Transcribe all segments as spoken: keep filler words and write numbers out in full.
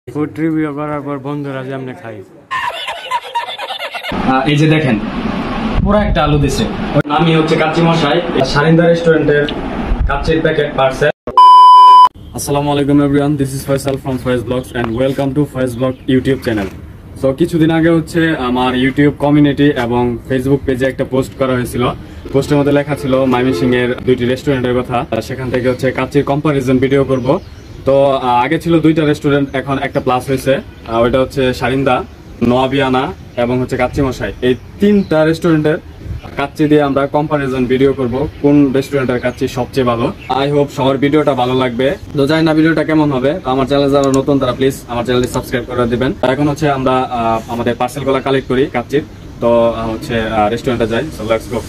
Food review করার পর বন্ধুরা যেমনে খাই। এই যে দেখেন পুরো একটা আলু দিছে। আমি হচ্ছে কাচ্চি মশাই, সারিন্দা রেস্টুরেন্টের কাচ্চির প্যাকেট পার্সেল। আসসালামু আলাইকুম everyone, this is Faisal from Faiz blogs and welcome to Faiz blog YouTube channel. So কিছুদিন আগে হচ্ছে আমার ইউটিউব কমিউনিটি এবং ফেসবুক পেজে একটা পোস্ট করা হয়েছিল। পোস্টের মধ্যে লেখা ছিল ময়মনসিং এর দুইটি রেস্টুরেন্টের কথা, সেখান থেকে হচ্ছে কাচ্চির কম্পারিজন ভিডিও করব। তো আগে ছিল দুইটা রেস্টুরেন্ট, এখন একটা প্লাস হয়েছে, ওইটা হচ্ছে সারিন্দা, নোয়াবিয়ানা এবং হচ্ছে কাচ্চি মশাই। এই তিনটা রেস্টুরেন্টের কাচ্চি দিয়ে আমরা কম্পারিজন ভিডিও করব, কোন রেস্টুরেন্টের কাচ্চি সবচেয়ে ভালো। আই হোপ সবার ভিডিওটা ভালো লাগবে। তো জানি না ভিডিওটা কেমন হবে, আমার চ্যানেল যারা নতুন তারা প্লিজ আমার চ্যানেলটি সাবস্ক্রাইব করে দিবেন। এখন হচ্ছে আমরা আমাদের পার্সেলগুলো কালেক্ট করি কাচ্চির, তো হচ্ছে রেস্টুরেন্টে যাই। So let's go.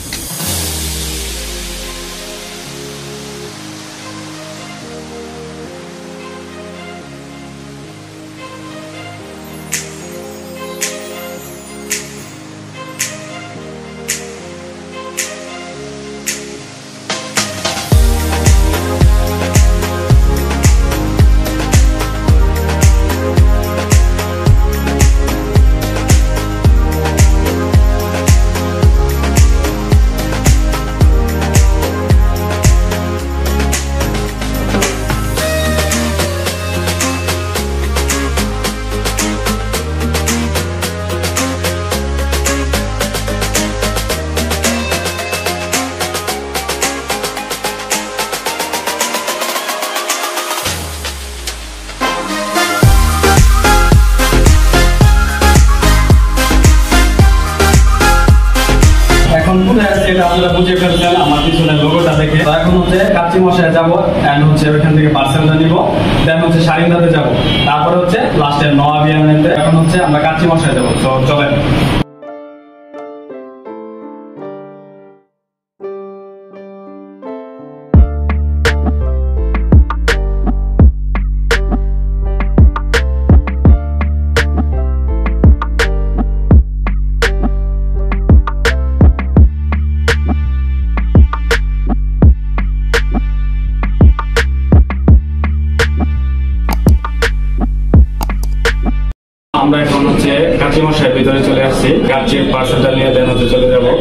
এখন কোথায় আছে এটা আপনারা বুঝে ফেলছেন আমার পিছনে লোগোটা দেখে। তো এখন হচ্ছে কাচ্চি মশাই যাবো, এন্ড হচ্ছে ওইখান থেকে পার্সেলটা নিব, দেন হচ্ছে সারিন্দাতে যাব, তারপর হচ্ছে লাস্টে নোয়াবিয়ানাতে। এখন হচ্ছে আমরা কাচ্চি মশাই যাবো। তো চলেন। আমরা এখন হচ্ছে কাচ্চি মশাই ভিতরে চলে আসছি, কাচ্চির পার্সেলটা নিয়ে দেন হচ্ছে চলে যাবো।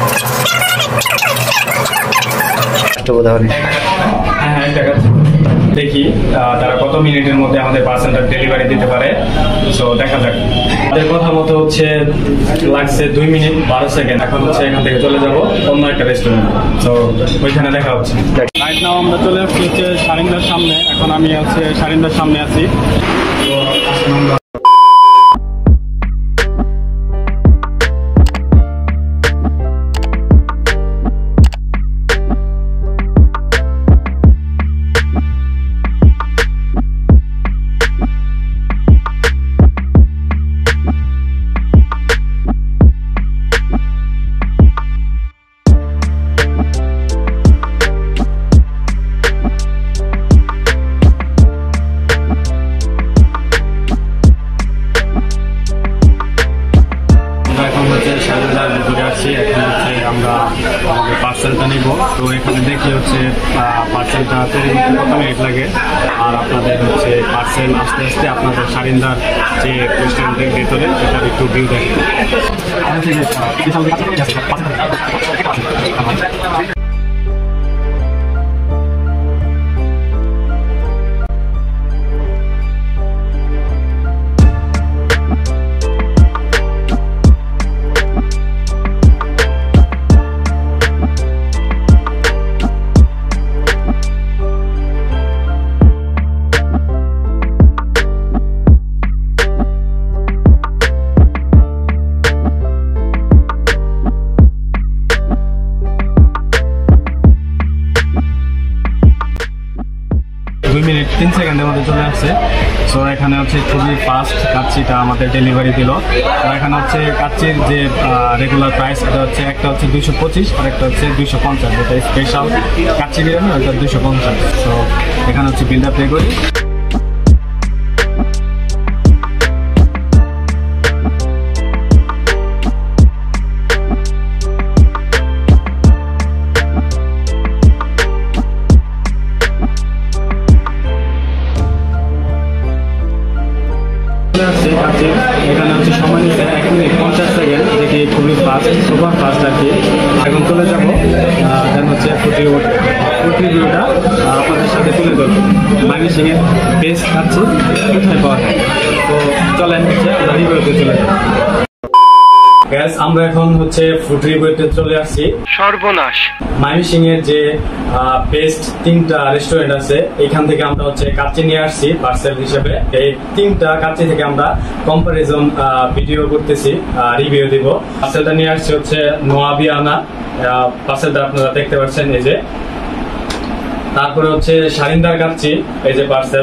হ্যাঁ হ্যাঁ একটা কাচ্চি দেখি তারা কত মিনিটের মধ্যে আমাদের পার্সেলটা ডেলিভারি দিতে পারে। সো দেখা যাক। তাদের কথা মতো হচ্ছে লাগছে দুই মিনিট বারো সেকেন্ড। এখন হচ্ছে এখান থেকে চলে যাব অন্য একটা রেস্টুরেন্ট, তো ওইখানে দেখা হচ্ছে। রাইট নাও আমরা চলে আসছি হচ্ছে সারিন্দার সামনে। এখন আমি হচ্ছে সারিন্দার সামনে আছি। তো আসুন আমরা আমাদের পার্সেলটা নিব। তো এখানে দেখি হচ্ছে পার্সেলটা তৈরি করতে কত মিনিট লাগে, আর আপনাদের হচ্ছে পার্সেল আস্তে আস্তে আপনাদের সারিন্দার যে রেস্টুরেন্টের ভেতরে সেটার একটু ভিউ দেখে। দুই মিনিট তিন সেকেন্ডের মধ্যে চলে আসছে। সো এখানে হচ্ছে খুবই ফাস্ট কাচ্চিটা আমাদের ডেলিভারি দিল। তো এখানে হচ্ছে কাচ্চির যে রেগুলার প্রাইস এটা হচ্ছে একটা হচ্ছে দুইশো পঁচিশ আর একটা হচ্ছে দুইশো পঞ্চাশ, যেটা স্পেশাল কাচ্চি বিরিয়ানি ওইটা দুইশো পঞ্চাশ। তো এখানে হচ্ছে বিলটা পে করি। কি খুবই ফাস্ট, সুপার ফাস্ট আর কি। এখন চলে যাবো দেন হচ্ছে ফুড রিভিউ ফুড রিভিউটা আপনাদের সাথে তুলে ধরবো। ময়মনসিংহের বেস্ট কাচ্চি কোথায় পাওয়া যায়, তো চলেন হচ্ছে আমরা রিভিউতে চলে যাবো। গ্যাস আমরা এখন হচ্ছে ফুড রিভিউতে চলে আসছি। সর্বনাশ। ময়মনসিংহের যে বেস্ট তিনটা রেস্টুরেন্ট আছে এখান থেকে আমরা হচ্ছে কাচ্চি নিয়ে আসছি পার্সেল হিসেবে। এই তিনটা কাচ্চি থেকে আমরা কম্পারিজন ভিডিও করতেছি, রিভিউ দিব। পার্সেলটা নিয়ে আসছি হচ্ছে নোয়াবিয়ানা, পার্সেলটা আপনারা দেখতে পাচ্ছেন এই যে। তারপরে হচ্ছে সারিন্দার কাচ্চি, এই যে পার্সেল।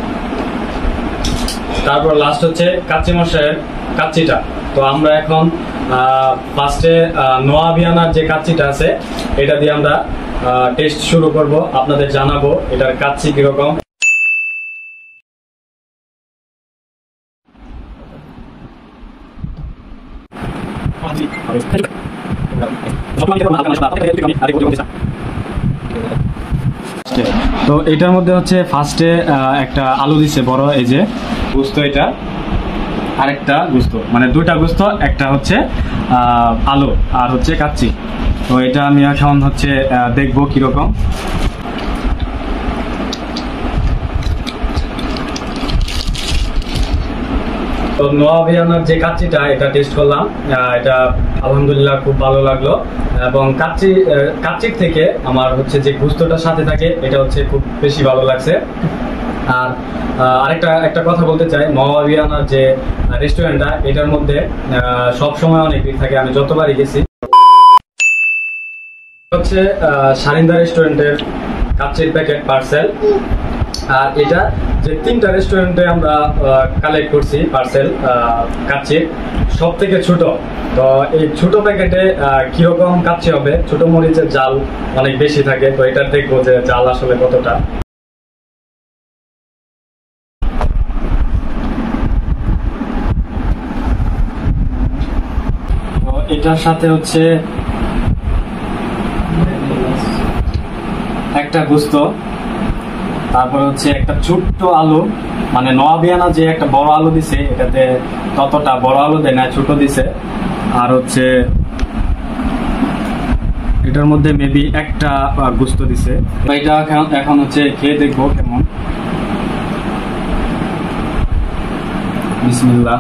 তারপর লাস্ট হচ্ছে কাচ্চি মশাইয়ের কাচ্চিটা। তো আমরা এখন ফার্স্টে নোয়াবিয়ানার যে কাচ্চিটা আছে এটা দিয়ে আমরা টেস্ট শুরু করব, আপনাদের জানাবো এটার কাচ্চি কিরকম। তো এটার মধ্যে হচ্ছে ফার্স্টে একটা আলু দিছে বড়, এই যে বুঝতো এটা, আরেকটা গুস্ত, মানে দুইটা গুস্ত, একটা হচ্ছে আলু আর হচ্ছে কাচ্চি। তো এটা আমি এখন হচ্ছে দেখবো কিরকম। তো নোয়াবিয়ানার যে কাচ্চিটা এটা টেস্ট করলাম, এটা আলহামদুলিল্লাহ খুব ভালো লাগলো। এবং কাচ্চি কাচ্চির থেকে আমার হচ্ছে যে গুস্তটা সাথে থাকে এটা হচ্ছে খুব বেশি ভালো লাগছে। আর আরেকটা একটা কথা বলতে চাই, নোয়াবিয়ানার যে রেস্টুরেন্টটা এটার মধ্যে সব সময় অনেক ভিড় থাকে, আমি যতবারই গেছি। হচ্ছে সারিন্দা রেস্টুরেন্টের কাচ্চির প্যাকেট পার্সেল। আর এটা যে তিনটা রেস্টুরেন্টে আমরা কালেক্ট করছি পার্সেল কাচ্চির, সব থেকে ছোট। তো এই ছোট প্যাকেটে কিরকম কাচ্চি হবে, ছোট মরিচের জাল অনেক বেশি থাকে, তো এটা দেখবো যে জাল আসলে কতটা। এটার সাথে হচ্ছে একটা গোস্ত, তারপরে হচ্ছে একটা ছোট্ট আলু, মানে নোয়াবিয়ানা যে একটা বড় আলু দিছে এটাতে ততটা বড় আলু দেয় না, ছোট দিছে। আর হচ্ছে এটার মধ্যে মেবি একটা গোস্ত দিছে। এটা এখন হচ্ছে খেয়ে দেখবো কেমন। বিসমিল্লাহ।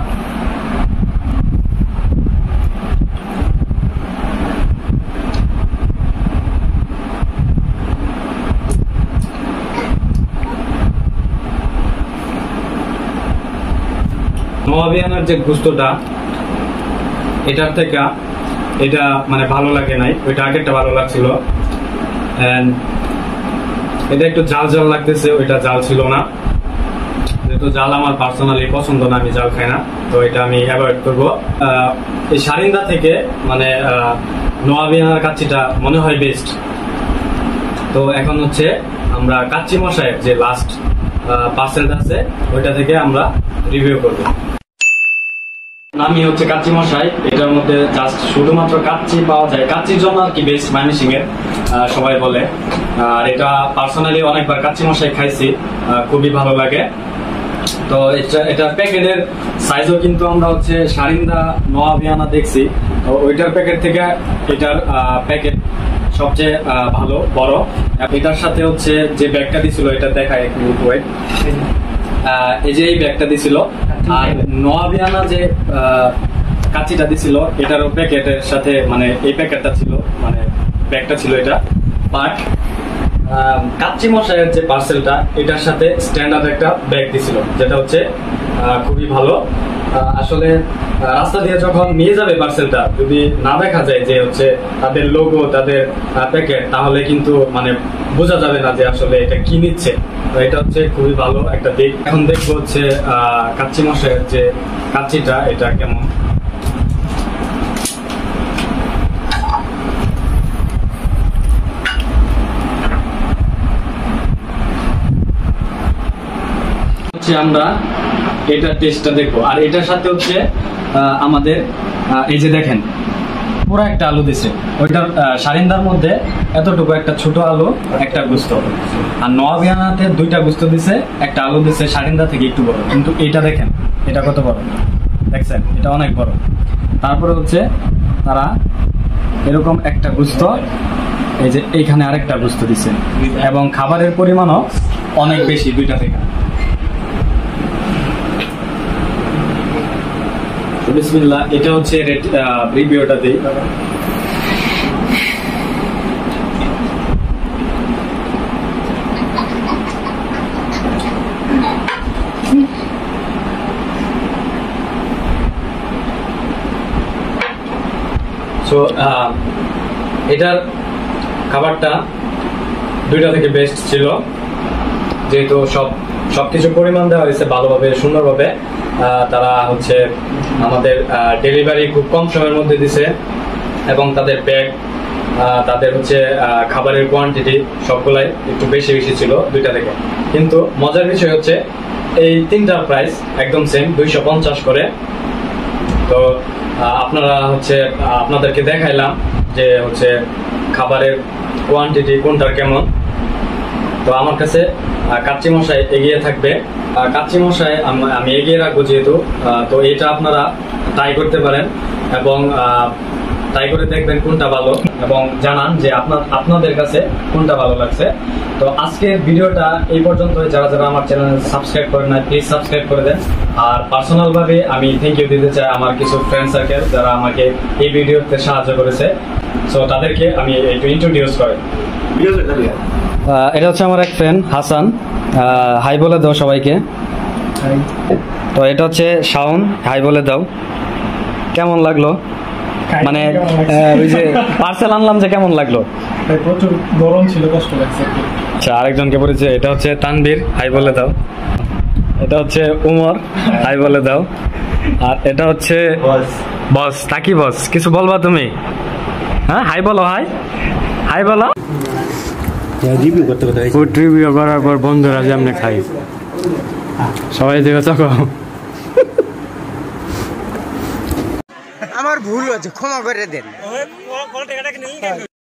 নোয়াবিয়ানার যে গুস্তটা এটার থেকে এটা মানে ভালো লাগে নাই, ওইটা আগেরটা ভালো লাগছিল। এন্ড এটা একটু জাল জাল লাগতেছে, ওইটা জাল ছিল না। যেহেতু জাল আমার পার্সোনালি পছন্দ না, আমি জাল খাই না, তো এটা আমি অ্যাভয়েড করবো। এই সারিন্দা থেকে মানে নোয়াবিয়ানার কাচ্চিটা মনে হয় বেস্ট। তো এখন হচ্ছে আমরা কাচ্চি মশাইয়ের যে লাস্ট পার্সেলটা আছে ওইটা থেকে আমরা রিভিউ করবো। নামই হচ্ছে কাচ্চি মশাই, এটার মধ্যে জাস্ট শুধুমাত্র কাচ্চি পাওয়া যায়, কাচ্চির জন্য আর কি বেস্ট ময়মনসিংহের সবাই বলে। আর এটা পার্সোনালি অনেকবার কাচ্চি মশাই খাইছি, খুবই ভালো লাগে। তো এটা এটা প্যাকেটের সাইজও কিন্তু আমরা হচ্ছে সারিন্দা নোয়াবিয়ানা দেখছি, তো ওইটার প্যাকেট থেকে এটার প্যাকেট সবচেয়ে ভালো বড়। এটার সাথে হচ্ছে যে ব্যাগটা দিছিল এটা দেখায় একটু ওয়েট, এই যে এই ব্যাগটা দিছিল। আর নোয়াবিয়ানা যে কাচ্চিটা দিছিল এটারও প্যাকেটের সাথে মানে এই প্যাকেটটা ছিল, মানে ব্যাগটা ছিল এটা। বাট কাচ্চি মশাইয়ের যে পার্সেলটা এটার সাথে স্ট্যান্ডার্ড একটা ব্যাগ দিছিল, যেটা হচ্ছে খুবই ভালো। আসলে রাস্তা দিয়ে যখন নিয়ে যাবে পার্সেলটা, যদি না দেখা যায় যে হচ্ছে তাদের লোগো, তাদের প্যাকেট, তাহলে কিন্তু মানে বোঝা যাবে না যে আসলে এটা কি নিচ্ছে। তো এটা হচ্ছে খুবই ভালো একটা দিক। এখন দেখবো হচ্ছে কাচ্চি মশাইয়ের যে কাচ্চিটা এটা কেমন। আমরা এটার টেস্টটা দেখবো। আর এটার সাথে হচ্ছে আমাদের এই যে দেখেন পুরো একটা আলু দিছে, ওইটার সারিন্দার মধ্যে এতটুকু একটা ছোট আলু, একটা গুস্ত। আর নোয়াবিয়ানাতে দুইটা গুস্ত দিছে, একটা আলু দিছে সারিন্দা থেকে একটু বড়। কিন্তু এটা দেখেন এটা কত বড়, দেখছেন এটা অনেক বড়। তারপরে হচ্ছে তারা এরকম একটা গুস্ত, এই যে এইখানে আরেকটা গুস্ত দিছে, এবং খাবারের পরিমাণও অনেক বেশি দুইটা থেকে। বিসমিল্লাহ, এটা হচ্ছে রিভিউটা দিই। সো এটার খাবারটা দুইটা থেকে বেস্ট ছিল, যেহেতু সব সবকিছু পরিমাণ দেওয়া হয়েছে ভালোভাবে সুন্দরভাবে। তারা হচ্ছে আমাদের ডেলিভারি খুব কম সময়ের মধ্যে দিছে, এবং তাদের ব্যাগ, তাদের হচ্ছে খাবারের কোয়ান্টিটি সবগুলাই একটু বেশি বেশি ছিল দুইটা থেকে। কিন্তু মজার বিষয় হচ্ছে এই তিনটার প্রাইস একদম সেম, দুইশো পঞ্চাশ করে। তো আপনারা হচ্ছে আপনাদেরকে দেখাইলাম যে হচ্ছে খাবারের কোয়ান্টিটি কোনটার কেমন। তো আমার কাছে কাচ্চি মশাই এগিয়ে থাকবে, কাচ্চি মশাই আমি এগিয়ে রাখবো যেহেতু। তো এটা আপনারা ট্রাই করতে পারেন এবং ট্রাই করে দেখবেন কোনটা ভালো, এবং জানান যে আপনার আপনাদের কাছে কোনটা ভালো লাগছে। তো আজকের ভিডিওটা এই পর্যন্ত। যারা যারা আমার চ্যানেল সাবস্ক্রাইব করেন না, প্লিজ সাবস্ক্রাইব করে দেন। আর পার্সোনাল ভাবে আমি থ্যাংক ইউ দিতে চাই আমার কিছু ফ্রেন্ড সার্কেল যারা আমাকে এই ভিডিওতে সাহায্য করেছে। সো তাদেরকে আমি একটু ইন্ট্রোডিউস করি। এটা হচ্ছে আমার এক ফ্রেন্ড হাসান, হাই বলে দাও সবাইকে। তো এটা হচ্ছে শাওন, হাই বলে দাও। কেমন লাগলো? মানে ওই যে পার্সেল আনলাম যে কেমন লাগলো? প্রচুর গরম ছিল, কষ্ট লাগছে। আচ্ছা, আরেকজনকে পরিচয়, এটা হচ্ছে তানভীর, হাই বলে দাও। এটা হচ্ছে উমর, হাই বলে দাও। আর এটা হচ্ছে বস, তাকি বস, কিছু বলবা তুমি? হ্যাঁ, হাই বলো, হাই হাই বলো। ফুড রিভিউ করার পর বন্ধুরা যেমনি খাই, সবাই দেখো চকো। আমার ভুল হয়েছে, ক্ষমা করে দেন।